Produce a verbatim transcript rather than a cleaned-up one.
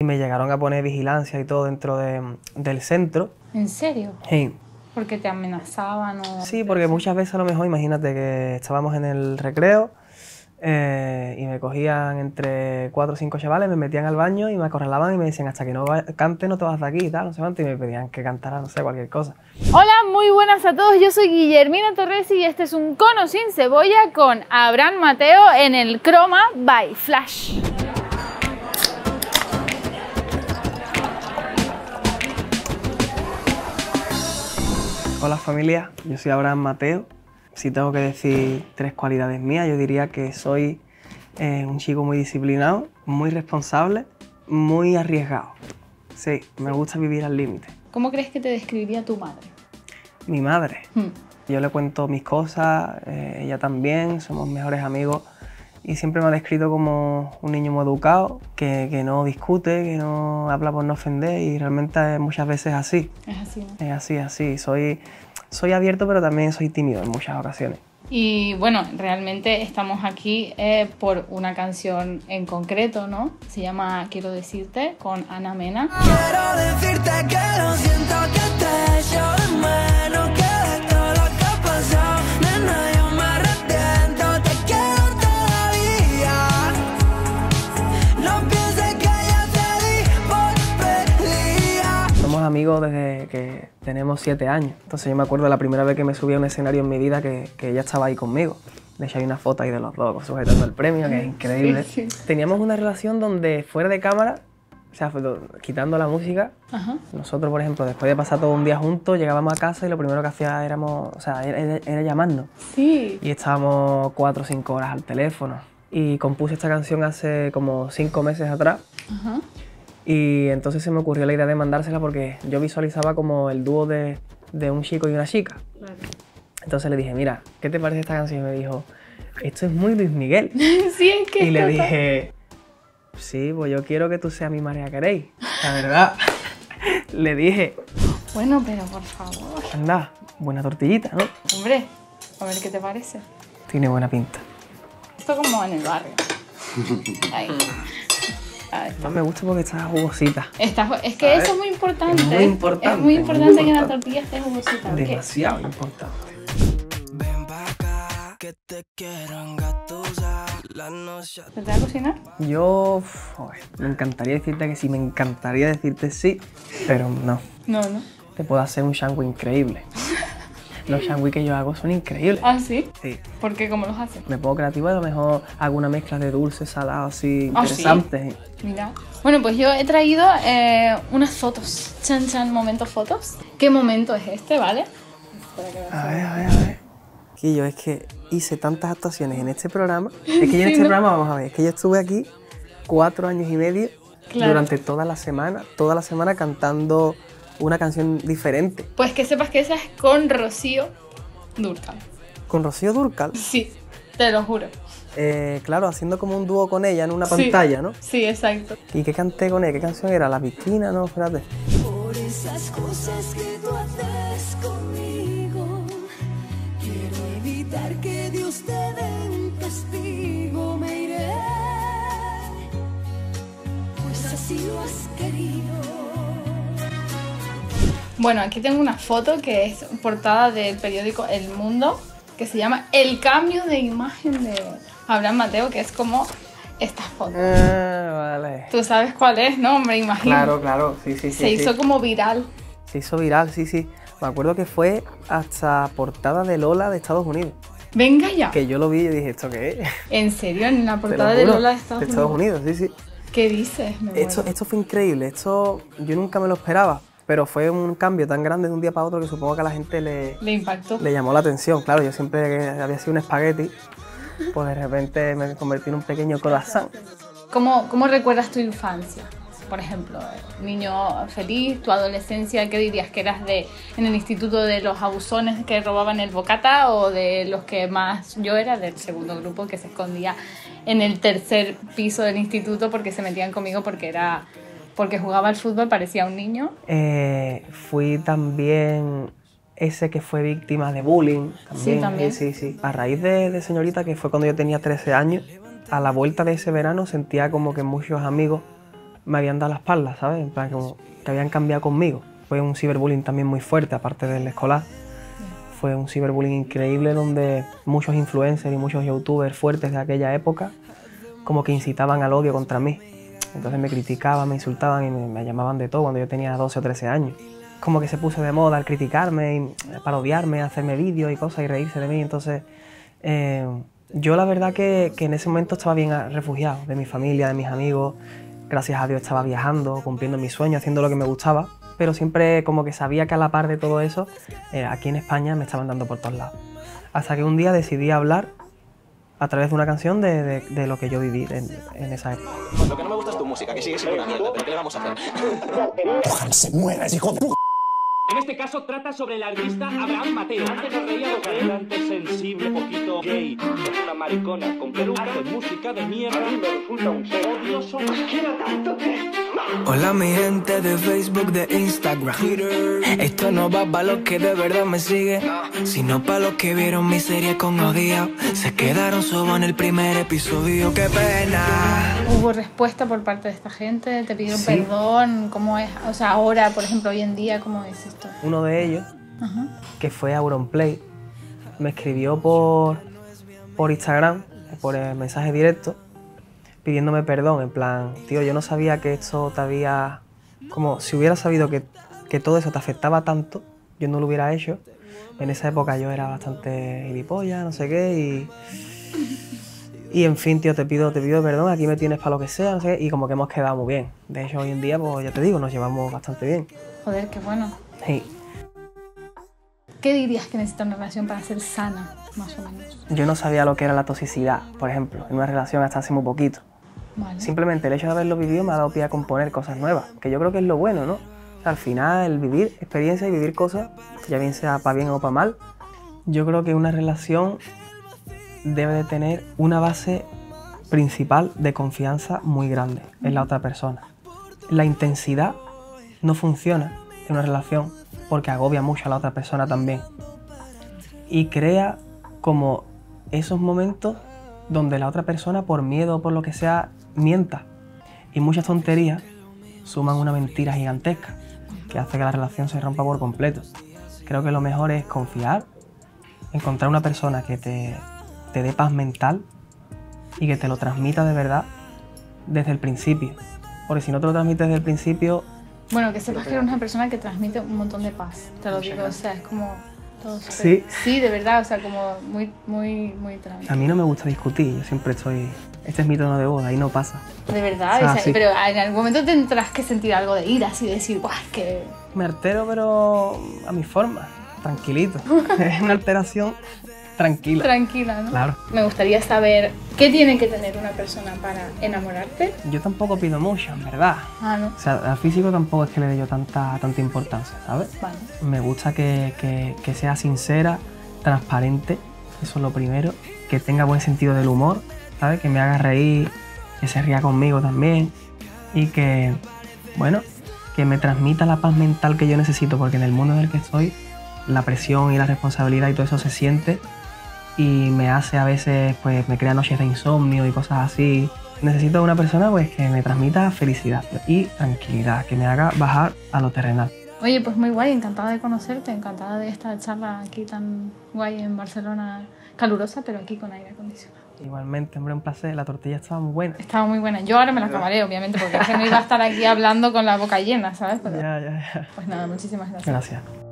Me llegaron a poner vigilancia y todo dentro de, del centro. ¿En serio? Sí. ¿Porque te amenazaban o...? Sí, porque muchas veces a lo mejor, imagínate que estábamos en el recreo eh, y me cogían entre cuatro o cinco chavales, me metían al baño y me acorralaban y me decían hasta que no cante no te vas de aquí y tal, no sé cuánto, y me pedían que cantara, no sé, cualquier cosa. Hola, muy buenas a todos, yo soy Guillermina Torres y este es un Cono sin Cebolla con Abraham Mateo en el Croma by Flash. Hola familia, yo soy Abraham Mateo. Si tengo que decir tres cualidades mías, yo diría que soy eh, un chico muy disciplinado, muy responsable, muy arriesgado. Sí, me gusta vivir al límite. ¿Cómo crees que te describiría tu madre? Mi madre. Hmm. Yo le cuento mis cosas, eh, ella también, somos mejores amigos y siempre me ha descrito como un niño muy educado, que, que no discute, que no habla por no ofender y realmente muchas veces es así. Es así, ¿no? Es así, así. Soy, soy abierto pero también soy tímido en muchas ocasiones. Y bueno, realmente estamos aquí eh, por una canción en concreto, ¿no? Se llama Quiero Decirte, con Ana Mena. Quiero decirte que lo siento, que te echo de menos, que de todo lo que ha pasado, nena, yo me arrepiento, te quiero todavía. No pienses que ya te di por perdida. Somos amigos desde que tenemos siete años. Entonces yo me acuerdo la primera vez que me subí a un escenario en mi vida que, que ella estaba ahí conmigo. De hecho hay una foto ahí de los dos sujetando el premio, que es increíble. Sí, sí. Teníamos una relación donde fuera de cámara, o sea, quitando la música, Ajá. nosotros, por ejemplo, después de pasar todo un día juntos, llegábamos a casa y lo primero que hacía éramos, o sea, era, era, era llamarnos. Sí. Y estábamos cuatro o cinco horas al teléfono. Y compuse esta canción hace como cinco meses atrás. Ajá. Y entonces se me ocurrió la idea de mandársela porque yo visualizaba como el dúo de, de un chico y una chica. Claro. Entonces le dije, mira, ¿qué te parece esta canción? Y me dijo, esto es muy Luis Miguel. Sí, es que... Y le dije, sí, pues yo quiero que tú seas mi María Carey. La verdad. Le dije, Bueno, pero por favor. anda, buena tortillita, ¿no? Hombre, a ver qué te parece. Tiene buena pinta. Esto como en el barrio. Ahí. Ahí. No me gusta porque está jugosita. Está, es que ¿Sabes? eso es muy importante. Es muy importante, Es muy muy importante que la importante. tortilla esté jugosita. ¿ok? Demasiado importante. Ven pa' acá, que te quiero engatusar la noche. ¿Te te va a cocinar? Yo, uf, joder, me encantaría decirte que sí, me encantaría decirte sí, pero no. No, no. Te puedo hacer un sándwich increíble. Los sándwiches que yo hago son increíbles. ¿Ah, sí? Sí. ¿Por qué? ¿Cómo los haces? Me pongo creativo y a lo mejor hago una mezcla de dulce, salado, así, ¿Ah, sí? interesante. Mira. Bueno, pues yo he traído eh, unas fotos. Chan, chan, momento fotos. ¿Qué momento es este, vale? Espera que A me- ver, a ver, a ver. Que yo es que hice tantas actuaciones en este programa. Es que yo en Sí, este ¿no? programa, vamos a ver, es que yo estuve aquí cuatro años y medio Claro. durante toda la semana, toda la semana cantando una canción diferente. Pues que sepas que esa es con Rocío Dúrcal. Con Rocío Dúrcal. Sí, te lo juro. Eh, claro, haciendo como un dúo con ella en una Sí. pantalla, ¿no? Sí, exacto. ¿Y qué canté con ella? ¿Qué canción era? La piscina, ¿no? Espérate. Por esas cosas que tú haces conmigo, quiero evitar que Dios te dé un castigo. Me iré, pues así lo has querido. Bueno, aquí tengo una foto que es portada del periódico El Mundo, que se llama El cambio de imagen de Abraham Mateo, que es como esta foto. Ah, vale. Tú sabes cuál es, ¿no? Hombre, imagino. Claro, claro, sí, sí, sí. Se sí. hizo como viral. Se hizo viral, sí, sí. Me acuerdo que fue hasta portada de Lola de Estados Unidos. Venga ya. Que yo lo vi y dije, ¿esto qué es? ¿En serio? En la Te lo portada de juro, Lola de Estados, de Estados Unidos. Unidos, sí, sí. ¿Qué dices? Me Esto, muero. esto fue increíble, esto yo nunca me lo esperaba, pero fue un cambio tan grande de un día para otro que supongo que a la gente le, Le impactó. le llamó la atención. Claro, yo siempre había sido un espagueti, pues de repente me convertí en un pequeño croissant. ¿Cómo, ¿Cómo recuerdas tu infancia? Por ejemplo, niño feliz, tu adolescencia, ¿qué dirías? ¿Que eras de en el instituto de los abusones que robaban el bocata o de los que más... Yo era del segundo grupo que se escondía en el tercer piso del instituto porque se metían conmigo porque era porque jugaba al fútbol, parecía un niño. Eh, fui también ese que fue víctima de bullying. También, Sí, también. Sí, sí, sí. A raíz de, de señorita, que fue cuando yo tenía trece años, a la vuelta de ese verano sentía como que muchos amigos me habían dado la espalda, ¿sabes? En plan, como que habían cambiado conmigo. Fue un ciberbullying también muy fuerte, aparte del escolar. Fue un ciberbullying increíble donde muchos influencers y muchos youtubers fuertes de aquella época como que incitaban al odio contra mí. Entonces me criticaban, me insultaban y me, me llamaban de todo cuando yo tenía doce o trece años. Como que se puso de moda el criticarme, y parodiarme, hacerme vídeos y cosas y reírse de mí. Entonces eh, yo la verdad que, que en ese momento estaba bien refugiado de mi familia, de mis amigos. Gracias a Dios estaba viajando, cumpliendo mis sueños, haciendo lo que me gustaba. Pero siempre como que sabía que a la par de todo eso, eh, aquí en España me estaban dando por todos lados. Hasta que un día decidí hablar a través de una canción de, de, de lo que yo viví en, en esa época. Pues lo que no me gusta es tu música, que sigue siendo una mierda, pero ¿qué le vamos a hacer? Ojalá se muera ese hijo de p***. En este caso trata sobre el artista Abraham Mateo. Antes nos reíamos de él, antes sensible, poquito gay. Es una maricona con peluca, hace música de mierda. A mí me resulta un ser odioso. Quiero tanto que... Hola mi gente de Facebook, de Instagram. Esto no va para los que de verdad me siguen, sino para los que vieron mi serie con Odia. Se quedaron solo en el primer episodio, qué pena. ¿Hubo respuesta por parte de esta gente? ¿Te pidieron Sí. perdón? ¿Cómo es? O sea, ahora, por ejemplo, hoy en día, ¿cómo es esto? Uno de ellos, Ajá. que fue Auronplay, me escribió por, por Instagram, por el mensaje directo, pidiéndome perdón, en plan, tío, yo no sabía que esto te había... Como si hubiera sabido que, que todo eso te afectaba tanto, yo no lo hubiera hecho. En esa época yo era bastante gilipollas, no sé qué, y... Y en fin, tío, te pido, te pido perdón, aquí me tienes para lo que sea, no sé qué, y como que hemos quedado muy bien. De hecho, hoy en día, pues ya te digo, nos llevamos bastante bien. Joder, qué bueno. Sí. ¿Qué dirías que necesita una relación para ser sana, más o menos? Yo no sabía lo que era la toxicidad, por ejemplo, en una relación hasta hace muy poquito. Vale. Simplemente el hecho de haberlo vivido me ha dado pie a componer cosas nuevas, que yo creo que es lo bueno, ¿no? O sea, al final, el vivir experiencias y vivir cosas, ya bien sea para bien o para mal, yo creo que una relación debe de tener una base principal de confianza muy grande en la otra persona. La intensidad no funciona en una relación porque agobia mucho a la otra persona también. Y crea como esos momentos donde la otra persona, por miedo o por lo que sea, mienta. Y muchas tonterías suman una mentira gigantesca que hace que la relación se rompa por completo. Creo que lo mejor es confiar, encontrar una persona que te, te dé paz mental y que te lo transmita de verdad desde el principio. Porque si no te lo transmites desde el principio... Bueno, que sepas que eres una persona que transmite un montón de paz, te lo digo, o sea, es como todo súper- Sí. Sí, de verdad, o sea, como muy, muy, muy tranquilo. A mí no me gusta discutir, yo siempre estoy... Este es mi tono de voz, ahí no pasa. De verdad, O sea, o sea, sí. pero en algún momento tendrás que sentir algo de ira, así de decir, guau, es que... Me altero, pero a mi forma, tranquilito. Es una alteración tranquila. Tranquila, ¿no? Claro. Me gustaría saber qué tiene que tener una persona para enamorarte. Yo tampoco pido mucho, en verdad. Ah, no. O sea, al físico tampoco es que le dé yo tanta, tanta importancia, ¿sabes? Vale. Me gusta que, que, que sea sincera, transparente, eso es lo primero. Que tenga buen sentido del humor, ¿sabes? Que me haga reír, que se ría conmigo también. Y que, bueno, que me transmita la paz mental que yo necesito, porque en el mundo en el que estoy, la presión y la responsabilidad y todo eso se siente y me hace a veces, pues me crea noches de insomnio y cosas así. Necesito una persona pues que me transmita felicidad y tranquilidad, que me haga bajar a lo terrenal. Oye, pues muy guay, encantada de conocerte, encantada de esta charla aquí tan guay en Barcelona, calurosa, pero aquí con aire acondicionado. Igualmente, hombre, un placer, la tortilla estaba muy buena. Estaba muy buena. Yo ahora me la acabaré, obviamente, porque es que no iba a estar aquí hablando con la boca llena, ¿sabes? Pero, Ya, ya, ya. pues nada, muchísimas gracias. Gracias.